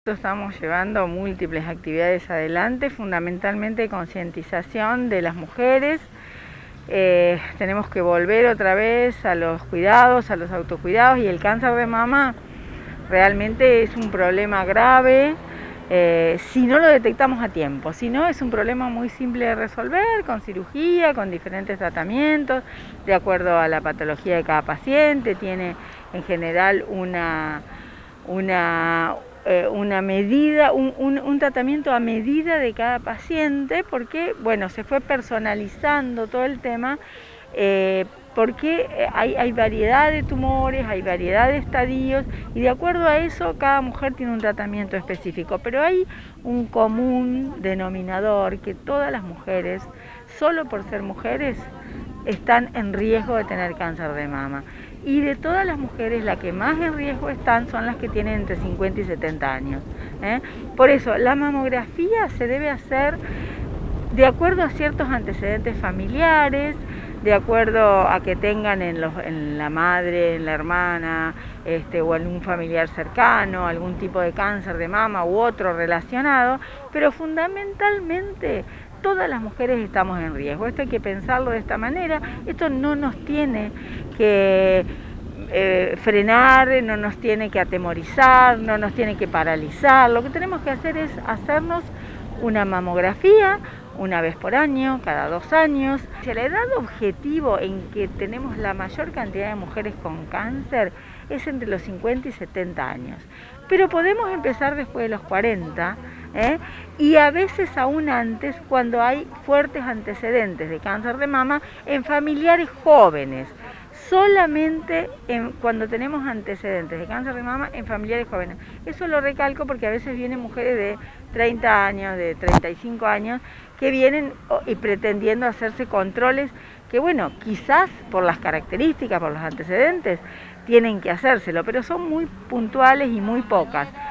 Estamos llevando múltiples actividades adelante, fundamentalmente concientización de las mujeres. Tenemos que volver otra vez a los cuidados, a los autocuidados, y el cáncer de mama realmente es un problema grave si no lo detectamos a tiempo. Si no, es un problema muy simple de resolver, con cirugía, con diferentes tratamientos, de acuerdo a la patología de cada paciente. Tiene en general una medida, un tratamiento a medida de cada paciente, porque bueno, se fue personalizando todo el tema, porque hay variedad de tumores, hay variedad de estadios, y de acuerdo a eso cada mujer tiene un tratamiento específico, pero hay un común denominador, que todas las mujeres, solo por ser mujeres, están en riesgo de tener cáncer de mama. Y de todas las mujeres, las que más en riesgo están son las que tienen entre 50 y 70 años. Por eso, la mamografía se debe hacer de acuerdo a ciertos antecedentes familiares, de acuerdo a que tengan en la madre, en la hermana, o en un familiar cercano, algún tipo de cáncer de mama u otro relacionado, pero fundamentalmente todas las mujeres estamos en riesgo. Esto hay que pensarlo de esta manera. Esto no nos tiene que frenar, no nos tiene que atemorizar, no nos tiene que paralizar. Lo que tenemos que hacer es hacernos una mamografía una vez por año, cada 2 años. La edad objetivo en que tenemos la mayor cantidad de mujeres con cáncer es entre los 50 y 70 años. Pero podemos empezar después de los 40, y a veces aún antes, cuando hay fuertes antecedentes de cáncer de mama en familiares jóvenes. Solamente cuando tenemos antecedentes de cáncer de mama en familiares jóvenes. Eso lo recalco porque a veces vienen mujeres de 30 años, de 35 años, que vienen y pretendiendo hacerse controles que, bueno, quizás por las características, por los antecedentes, tienen que hacérselo, pero son muy puntuales y muy pocas.